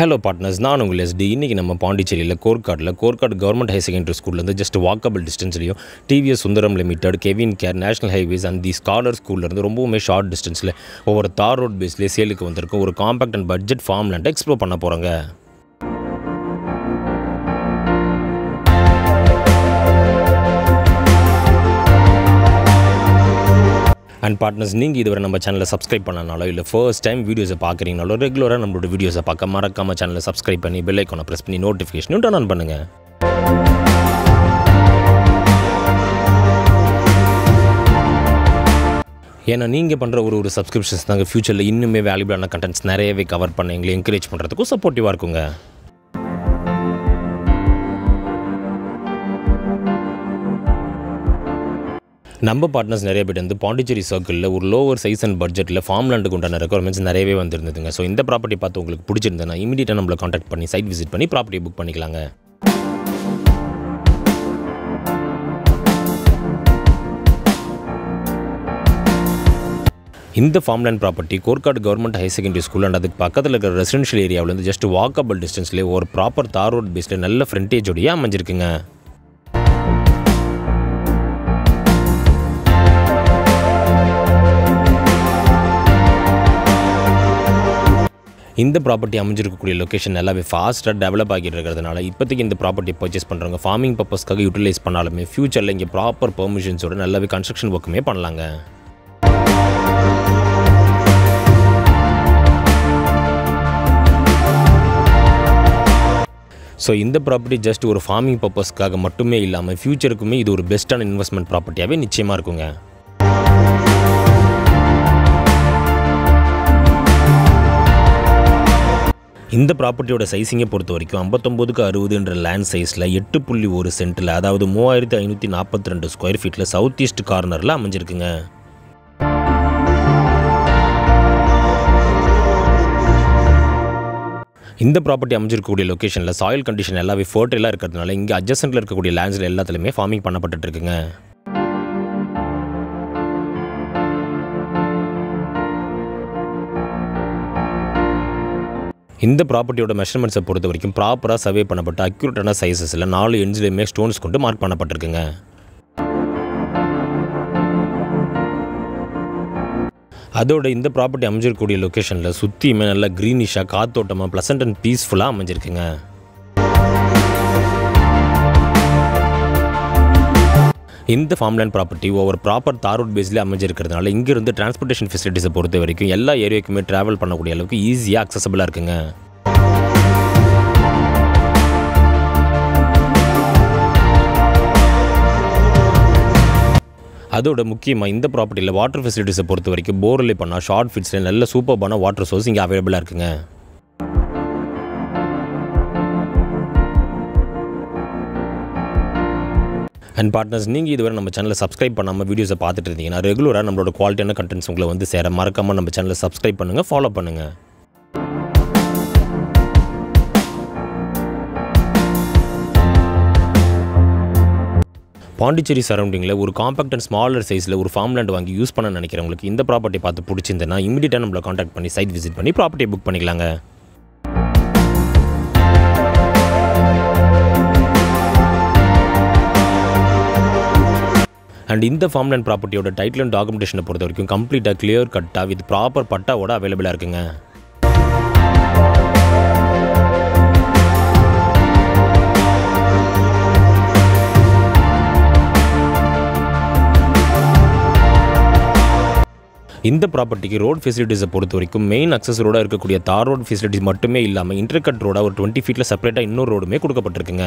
Hello partners, நான் உங்கள் ST. இன்றைக்கி நம்ம பாண்டிச்சேரியில் கோர்க்காடு கவர்மெண்ட் ஹையர் செகண்டரி ஸ்கூல்லேருந்து ஜஸ்ட் வாக்கபிள் டிஸ்டன்ஸ்லையும் TVS Sundaram limited, Kevin care, national highways and the scholar ஸ்கூல்லேருந்து ரொம்பவுமே ஷார்ட் டிஸ்டன்ஸில் ஒவ்வொரு தார் ரோட் பேஸ்லேயே சேலுக்கு வந்திருக்கும் ஒரு காம்பேக்ட் அண்ட் பட்ஜெட் ஃபார்ம் லேண்டை எக்ஸ்ப்ளோர் பண்ண போகிறாங்க. அண்ட் பார்ட்னர்ஸ், நீங்கள் இதுவரை நம்ம சேனலை சப்ஸ்கிரைப் பண்ணனாலோ இல்லை ஃபர்ஸ்ட் டைம் வீடியோஸை பார்க்குறீங்கனாலோ ரெகுலராக நம்மளோட வீடியோஸை பார்க்க மறக்காமல் சேனலை சப்ஸ்கிரைப் பண்ணி பெல் ஐக்கானை ப்ரெஸ் பண்ணி நோட்டிஃபிகேஷனும் டர்ன் ஆன் பண்ணுங்கள். ஏன்னா நீங்கள் பண்ணுற ஒரு சப்ஸ்கிரிப்ஷன்ஸ் தாங்க ஃப்யூச்சரில் இன்னுமே வேல்யூபிளான கண்டென்ட்ஸ் நிறையவே கவர் பண்ண எங்களை என்கரேஜ் பண்ணுறதுக்கும் சப்போர்ட்டிவாக இருக்குங்க. நம்ம பார்ட்னர்ஸ் நிறைய பேர் வந்து பாண்டிச்சேரி சர்க்கிளில் ஒரு லோவர் சைஸ் அண்ட் பட்ஜெட்டில் ஃபார்ம் லேண்டுக்கு உண்டான ரெக்குவயர்மெண்ட்ஸ் நிறையவே வந்திருந்ததுங்க. ஸோ இந்த ப்ராப்பர்ட்டி பார்த்து உங்களுக்கு பிடிச்சிருந்தேன்னா இமீடியட்டாக நம்மளை காண்டாக்ட் பண்ணி சைட் விசிட் பண்ணி ப்ராப்பர்ட்டி புக் பண்ணிக்கலாங்க. இந்த farm land property Korkadu government higher secondary school and அதுக்கு பக்கத்தில் இருக்கிற ரெசிடென்ஷியல் ஏரியாவிலேருந்து ஜஸ்ட் வாக்கபிள் டிஸ்டன்ஸ்லேயே ஒரு ப்ராப்பர் தார் ரோட் பேஸில் நல்ல ஃப்ரண்டேஜோடையே அமைஞ்சிருக்குங்க. இந்த ப்ராப்பர்ட்டி அமைஞ்சிருக்கக்கூடிய லொக்கேஷன் நல்லாவே ஃபாஸ்ட்டாக டெவலப் ஆகிட்டு இருக்கிறதுனால இப்போதைக்கு இந்த ப்ராப்பர்ட்டி பர்ச்சேஸ் பண்ணுறவங்க ஃபார்மிங் பர்பஸ்க்காக யூட்டிலைஸ் பண்ணாலுமே ஃப்யூச்சரில் இங்கே ப்ராப்பர் பெர்மிஷன்ஸோட நல்லாவே கன்ஸ்ட்ரக்ஷன் ஒர்க்குமே பண்ணலாங்க. ஸோ இந்த ப்ராப்பர்ட்டி ஜஸ்ட் ஒரு ஃபார்மிங் பர்பஸ்க்காக மட்டுமே இல்லாமல் ஃப்யூச்சருக்குமே இது ஒரு பெஸ்ட்டான இன்வெஸ்ட்மெண்ட் ப்ராப்பர்ட்டியாகவே நிச்சயமாக இருக்குங்க. இந்த ப்ராப்பர்ட்டியோட சைஸிங்கை பொறுத்த வரைக்கும் 59x60 லேண்ட் சைஸில் 8.1 சென்ட்டில், அதாவது 3542 ஸ்கொயர் ஃபீட்டில் சவுத் ஈஸ்ட் கார்னரில் அமைஞ்சிருக்குங்க. இந்த ப்ராப்பர்ட்டி அமைஞ்சிருக்கக்கூடிய லொக்கேஷனில் சாயில் கண்டிஷன் எல்லாமே ஃபர்டைலாக இருக்கிறதுனால இங்கே அட்ஜசன்ட்டில் இருக்கக்கூடிய லேண்ட்ஸில் எல்லாத்துலேயுமே ஃபார்மிங் பண்ணப்பட்டு இருக்குங்க. இந்த ப்ராப்பர்ட்டியோட மெஷர்மெண்ட்ஸை பொறுத்த வரைக்கும் ப்ராப்பராக சர்வே பண்ணப்பட்ட அக்யூரேட்டான சைஸஸில் 4 எண்ட்ஸ்லையுமே ஸ்டோன்ஸ் கொண்டு மார்க் பண்ணப்பட்டிருக்குங்க. அதோட இந்த ப்ராப்பர்ட்டி அமைஞ்சிருக்கக்கூடிய லொக்கேஷனில் சுற்றியுமே நல்லா க்ரீனிஷாக காத்தோட்டமாக ப்ளசன்ட் அண்ட் பீஸ்ஃபுல்லாக அமைஞ்சிருக்குங்க. இந்த ஃபார்ம் லேண்ட் ப்ராப்பர்ட்டி ஒரு ப்ராப்பர் தார் ரோட் பேஸ்லேயே அமைஞ்சிருக்கிறதுனால இங்கிருந்து டிரான்ஸ்போர்ட்டேஷன் ஃபெசிலிட்டிஸை பொறுத்த வரைக்கும் எல்லா ஏரியாவுக்குமே ட்ராவல் பண்ணக்கூடிய அளவுக்கு ஈஸியாக அக்சசபிளாக இருக்குங்க. அதோட முக்கியமாக இந்த ப்ராப்பர்ட்டியில் வாட்டர் ஃபெசிலிட்டிஸை பொறுத்த வரைக்கும் போர்வெல் பண்ணால் ஷார்ட் ஃபிட்ஸில் நல்ல சூப்பர்பான வாட்டர் சோர்ஸ் இங்கே அவைலபிளாக இருக்குங்க. அண்ட் பார்ட்னர்ஸ், நீங்கள் இதுவரை நம்ம சேனலை சப்ஸ்கிரைப் பண்ணாமல் வீடியோஸை பார்த்துட்டு இருந்தீங்கன்னா ரெகுலராக நம்மளோட குவாலிட்டியான கண்டென்ட்ஸ் உங்களை வந்து சேர மறக்காமல் நம்ம சேனலை சப்ஸ்கிரைப் பண்ணுங்கள், ஃபாலோ பண்ணுங்கள். பாண்டிச்சேரி சரௌண்டிங்கில் ஒரு காம்பேக்ட் அண்ட் ஸ்மாலர் சைஸில் ஒரு ஃபார்ம் லேண்ட் வாங்கி யூஸ் பண்ண நினைக்கிறவங்களுக்கு இந்த ப்ராப்பர்ட்டி பார்த்து பிடிச்சிருந்தேன்னா இமீடியட்டாக நம்மளை காண்டாக்ட் பண்ணி சைட் விசிட் பண்ணி ப்ராப்பர்ட்டியை புக் பண்ணிக்கலாங்க. அண்ட் இந்த ஃபார்ம் லேண்ட் ப்ராப்பர்ட்டியோட டைட்டில் அண்ட் டாக்குமெண்டேஷனை பொறுத்த வரைக்கும் கம்ப்ளீட்டாக கிளியர் கட்டாக வித் ப்ராப்பர் பட்டாவோட அவைலபிளாக இருக்குங்க. இந்த ப்ராப்பர்ட்டிக்கு ரோட் ஃபெசிலிட்டிஸை பொறுத்த வரைக்கும் மெயின் அக்சஸ் ரோடாக இருக்கக்கூடிய தார் ரோட் ஃபெசிலிட்டிஸ் மட்டுமே இல்லாமல் இன்டர்கட் ரோடாக ஒரு 20 ஃபீட்டில் செப்பரேட்டாக இன்னொரு ரோடுமே கொடுக்கப்பட்டிருக்குங்க.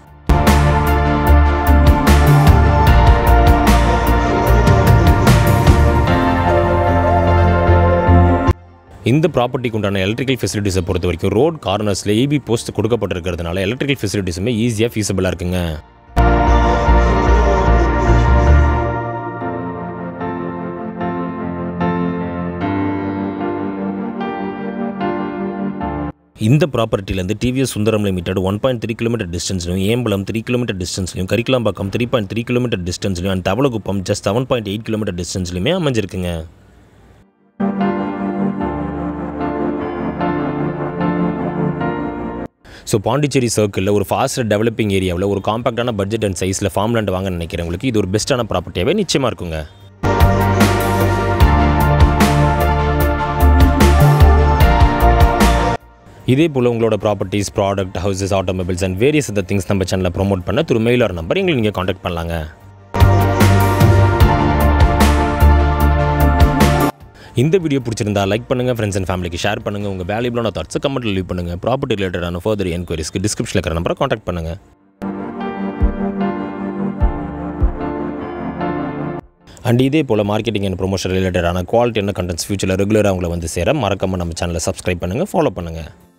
இந்த ப்ராப்பர்ட்டிக்கு உண்டான எலக்ட்ரிக்கல் ஃபெசிலிட்டிஸை பொறுத்த வரைக்கும் ரோட் கார்னர்ஸில் ஏபி போஸ்ட் கொடுக்கப்பட்டிருக்கிறதுனால எலக்ட்ரிக்கல் ஃபெசிலிட்டிஸுமே ஈஸியாக ஃபீஸபிளாக இருக்குங்க. இந்த ப்ராப்பர்ட்டிலேருந்து டிவிஎஸ் சுந்தரம் லிமிடெட் 1.3 கிலோமீட்டர் டிஸ்டன்ஸ்லையும், ஏம்பலம் 3 கிலோமீட்டர் டிஸ்டன்ஸ்லையும், கரிக்கலாம்பாக்கம் 3.3 கிலோமீட்டர் டிஸ்டன்ஸ்லையும் அண்ட் தவளகுப்பம் ஜஸ்ட் 7.8 கிலோமீட்டர் டிஸ்டன்ஸ்லையுமே அமைஞ்சிருக்குங்க. ஸோ பாண்டிச்சேரி சர்க்கிளில் ஒரு ஃபாஸ்ட் டெவலப்பிங் ஏரியாவில் ஒரு காம்பாக்டான பட்ஜெட் அண்ட் சைஸில் ஃபார்ம் லேண்ட் வாங்க நினைக்கிறவங்களுக்கு இது ஒரு பெஸ்ட்டான ப்ராப்பர்ட்டியாகவே நிச்சயமாக இருக்குங்க. இதே போல் உங்களோட properties, product, houses, automobiles and various other things நம்ம சேனலில் ப்ரொமோட் பண்ண த்ரூ மெயில் ஆர் நம்பர் எங்களுக்கு நீங்கள் காண்டாக்ட் பண்ணலாங்க. இந்த வீடியோ பிடிச்சிருந்தா லைக் பண்ணுங்கள், ஃப்ரெண்ட்ஸ் அண்ட் ஃபேமிலிக்கு ஷேர் பண்ணுங்கள். உங்கள் வேல்யூபிளான தாட்ஸை கமெண்ட்டில் லீவ் பண்ணுங்கள். ப்ராப்பர்ட்டி ரிலேட்டடான ஃபர்தர் என்கொயரிஸ்க்கு டிஸ்கிரிப்ஷனில் இருக்கிற நம்பரை காண்டாக்ட் பண்ணுங்கள். அண்ட் இதே போல் மார்க்கெட்டிங் அண்ட் ப்ரொமோஷன் ரிலேட்டடான குவாலிட்டியான கண்டென்ட்ஸ் ஃபியூச்சரில் ரெகுலராக அவங்கள வந்து சேர மறக்காமல் நம்ம சேனலை சப்ஸ்கிரைப் பண்ணுங்கள், ஃபாலோ பண்ணுங்கள்.